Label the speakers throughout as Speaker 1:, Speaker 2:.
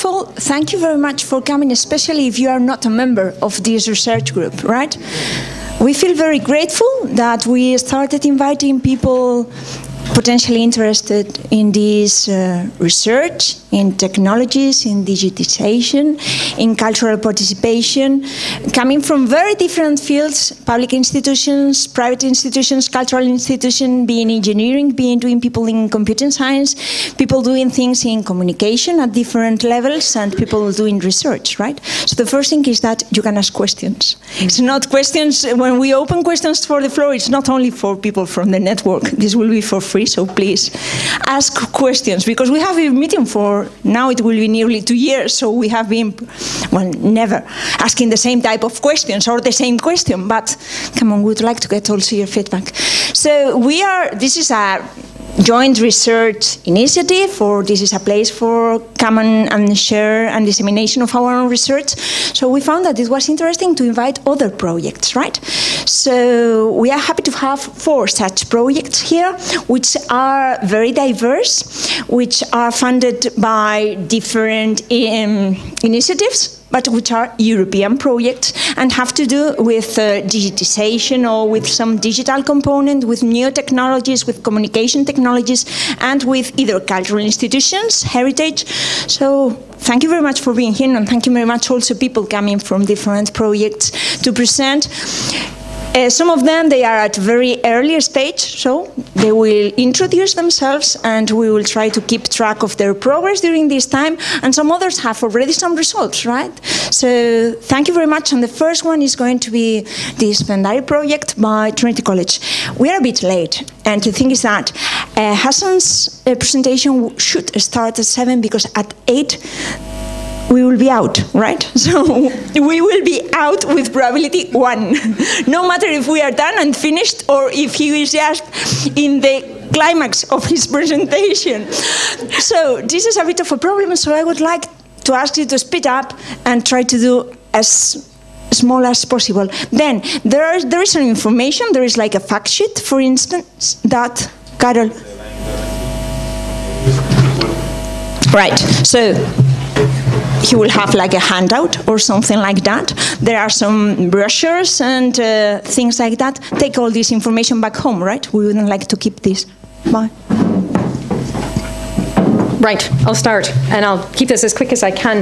Speaker 1: of all, thank you very much for coming, especially if you are not a member of this research group, right? We feel very grateful that we started inviting people potentially interested in this research, in technologies, in digitization, in cultural participation, coming from very different fields, public institutions, private institutions, cultural institutions, being engineering, being doing people in computer science, people doing things in communication at different levels, and people doing research, right? So the first thing is that you can ask questions. It's not questions, when we open questions for the floor, it's not only for people from the network. This will be for free, so please ask questions, because we have a meeting for, now it will be nearly 2 years, so we have been, well, never asking the same type of questions or the same question, but come on, we'd like to get also your feedback. So this is a joint research initiative, or this is a place for common and share and dissemination of our own research. So we found that it was interesting to invite other projects, right? So we are happy to have 4 such projects here, which are very diverse, which are funded by different initiatives, but which are European projects and have to do with digitization or with some digital component, with new technologies, with communication technologies, and with either cultural institutions, heritage. So thank you very much for being here, and thank you very much also people coming from different projects to present. Some of them, they are at a very early stage, so they will introduce themselves and we will try to keep track of their progress during this time. And some others have already some results, right? So thank you very much. And the first one is going to be the Spendari project by Trinity College. We are a bit late, and the thing is that Hassan's presentation should start at 7 because at 8, we will be out, right? So we will be out with probability 1. No matter if we are done and finished or if he is just in the climax of his presentation. So this is a bit of a problem, so I would like to ask you to speed up and try to do as small as possible. Then there is some information, there is like a fact sheet, for instance, that Carol. Right, so he will have like a handout or something like that. There are some brochures and things like that. Take all this information back home, right? We wouldn't like to keep this. Bye.
Speaker 2: Right, I'll start, and I'll keep this as quick as I can.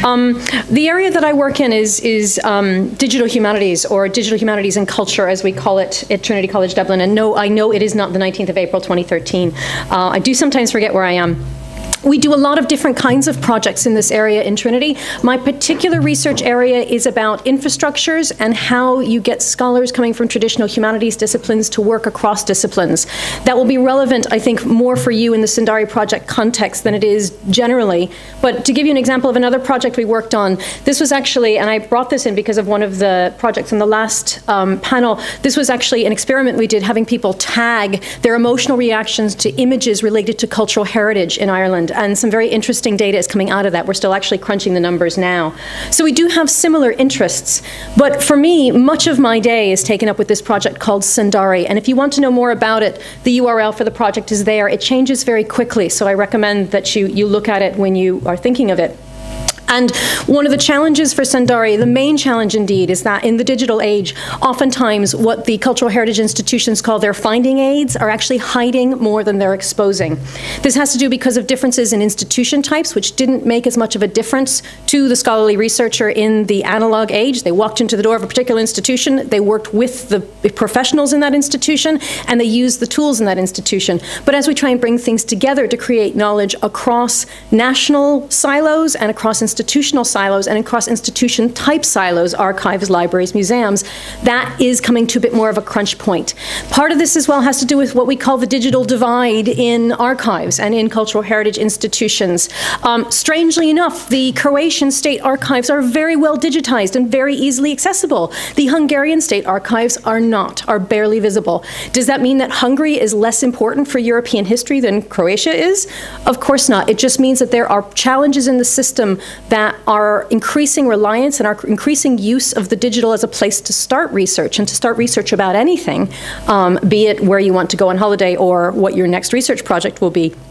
Speaker 2: The area that I work in is digital humanities, or digital humanities and culture, as we call it at Trinity College Dublin. And no, I know it is not the 19th of April, 2013. I do sometimes forget where I am. We do a lot of different kinds of projects in this area in Trinity. My particular research area is about infrastructures and how you get scholars coming from traditional humanities disciplines to work across disciplines. That will be relevant, I think, more for you in the Spendari project context than it is generally. But to give you an example of another project we worked on, this was actually, and I brought this in because of one of the projects in the last panel, this was actually an experiment we did, having people tag their emotional reactions to images related to cultural heritage in Ireland. And some very interesting data is coming out of that. We're still actually crunching the numbers now. So we do have similar interests. But for me, much of my day is taken up with this project called Spendari. And if you want to know more about it, the URL for the project is there. It changes very quickly, so I recommend that you look at it when you are thinking of it. And one of the challenges for Spendari, the main challenge indeed, is that in the digital age, oftentimes what the cultural heritage institutions call their finding aids are actually hiding more than they're exposing. This has to do because of differences in institution types, which didn't make as much of a difference to the scholarly researcher in the analog age. They walked into the door of a particular institution, they worked with the professionals in that institution, and they used the tools in that institution. But as we try and bring things together to create knowledge across national silos and across institutional silos and across institution type silos, archives, libraries, museums, that is coming to a bit more of a crunch point. Part of this as well has to do with what we call the digital divide in archives and in cultural heritage institutions. Strangely enough, the Croatian state archives are very well digitized and very easily accessible. The Hungarian state archives are not, are barely visible. Does that mean that Hungary is less important for European history than Croatia is? Of course not. It just means that there are challenges in the system that are increasing reliance and our increasing use of the digital as a place to start research and to start research about anything, be it where you want to go on holiday or what your next research project will be.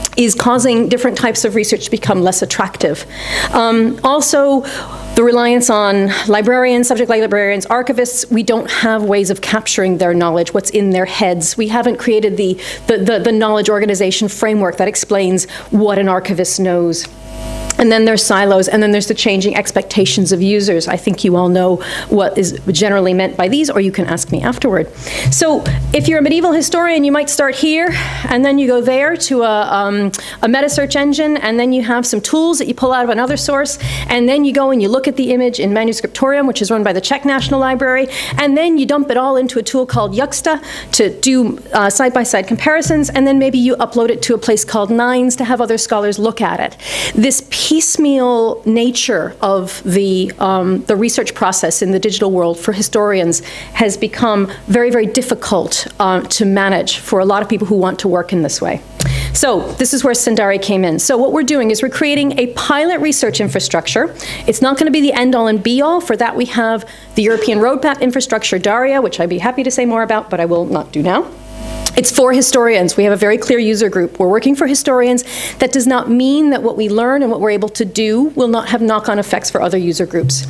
Speaker 2: is causing different types of research to become less attractive. Also, the reliance on librarians, subject librarians, archivists, we don't have ways of capturing their knowledge, what's in their heads. We haven't created the knowledge organization framework that explains what an archivist knows. And then there's silos, and then there's the changing expectations of users. I think you all know what is generally meant by these, or you can ask me afterward. So if you're a medieval historian, you might start here, and then you go there to a meta search engine, and then you have some tools that you pull out of another source, and then you go and you look at the image in Manuscriptorium, which is run by the Czech National Library, and then you dump it all into a tool called Juxta to do side-by-side comparisons, and then maybe you upload it to a place called Nines to have other scholars look at it. This piecemeal nature of the research process in the digital world for historians has become very, very difficult to manage for a lot of people who want to work in this way. So this is where Sendari came in. So what we're doing is we're creating a pilot research infrastructure. It's not going to be the end-all and be-all. For that we have the European Roadmap Infrastructure, DARIA, which I'd be happy to say more about, but I will not do now. It's for historians. We have a very clear user group. We're working for historians. That does not mean that what we learn and what we're able to do will not have knock-on effects for other user groups.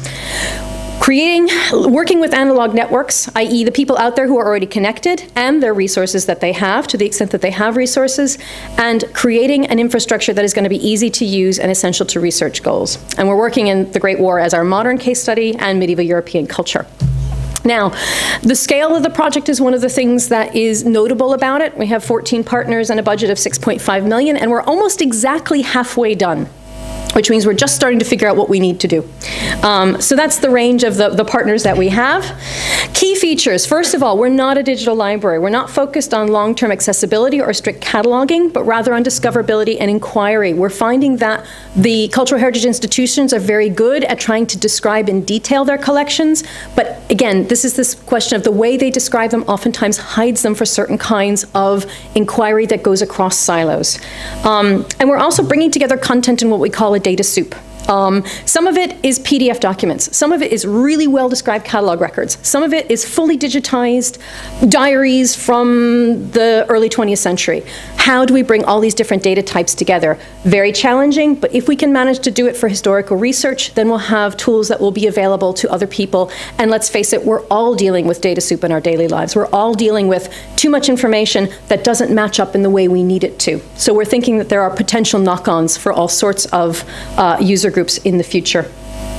Speaker 2: Working with analog networks, i.e. the people out there who are already connected and their resources that they have, to the extent that they have resources, and creating an infrastructure that is going to be easy to use and essential to research goals. And we're working in the Great War as our modern case study and medieval European culture. Now, the scale of the project is one of the things that is notable about it. We have 14 partners and a budget of 6.5 million, and we're almost exactly halfway done, which means we're just starting to figure out what we need to do. So that's the range of the partners that we have. Key features. First of all, we're not a digital library. We're not focused on long-term accessibility or strict cataloging, but rather on discoverability and inquiry. We're finding that the cultural heritage institutions are very good at trying to describe in detail their collections, but again, this is this question of the way they describe them oftentimes hides them for certain kinds of inquiry that goes across silos. And we're also bringing together content in what we call a data soup. Some of it is PDF documents. Some of it is really well-described catalog records. Some of it is fully digitized diaries from the early 20th century. How do we bring all these different data types together? Very challenging, but if we can manage to do it for historical research, then we'll have tools that will be available to other people. And let's face it, we're all dealing with data soup in our daily lives. We're all dealing with too much information that doesn't match up in the way we need it to. So we're thinking that there are potential knock-ons for all sorts of user groups in the future.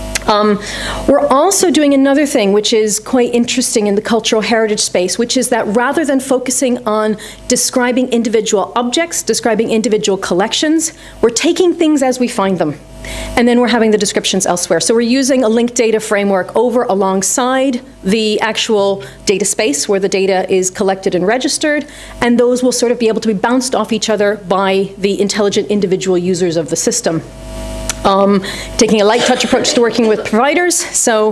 Speaker 2: We're also doing another thing which is quite interesting in the cultural heritage space, which is that rather than focusing on describing individual objects, describing individual collections, we're taking things as we find them. And then we're having the descriptions elsewhere. So we're using a linked data framework over alongside the actual data space where the data is collected and registered, and those will sort of be able to be bounced off each other by the intelligent individual users of the system. Taking a light touch approach to working with providers. So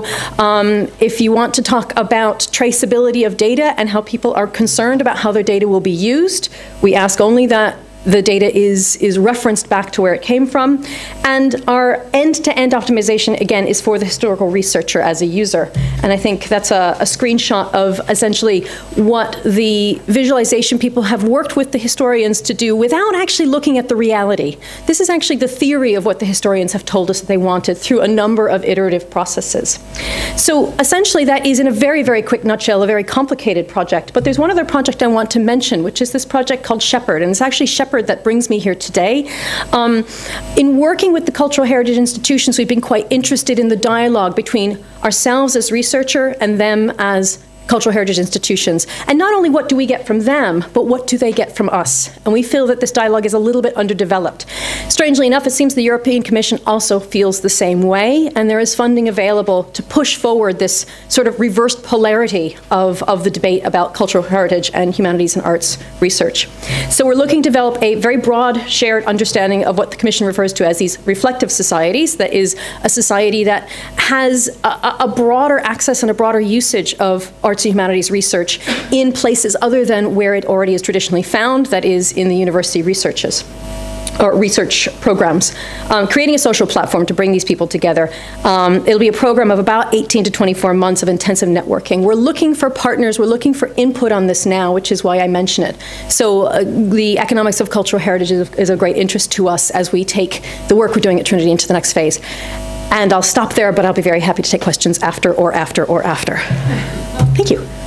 Speaker 2: if you want to talk about traceability of data and how people are concerned about how their data will be used, we ask only that the data is referenced back to where it came from. And our end-to-end optimization, again, is for the historical researcher as a user. And I think that's a screenshot of essentially what the visualization people have worked with the historians to do without actually looking at the reality. This is actually the theory of what the historians have told us that they wanted through a number of iterative processes. So essentially that is, in a very, very quick nutshell, a very complicated project. But there's one other project I want to mention, which is this project called Shepherd. And it's actually Shepherd that brings me here today. In working with the cultural heritage institutions, we've been quite interested in the dialogue between ourselves as researcher and them as cultural heritage institutions. And not only what do we get from them, but what do they get from us? And we feel that this dialogue is a little bit underdeveloped. Strangely enough, it seems the European Commission also feels the same way, and there is funding available to push forward this sort of reversed polarity of the debate about cultural heritage and humanities and arts research. So we're looking to develop a very broad shared understanding of what the Commission refers to as these reflective societies. That is a society that has a broader access and a broader usage of arts and humanities research in places other than where it already is traditionally found, that is in the university researches. or research programs, creating a social platform to bring these people together. It'll be a program of about 18 to 24 months of intensive networking. We're looking for partners, we're looking for input on this now, which is why I mention it. So the economics of cultural heritage is of great interest to us as we take the work we're doing at Trinity into the next phase. And I'll stop there, but I'll be very happy to take questions after or after or after. Thank you.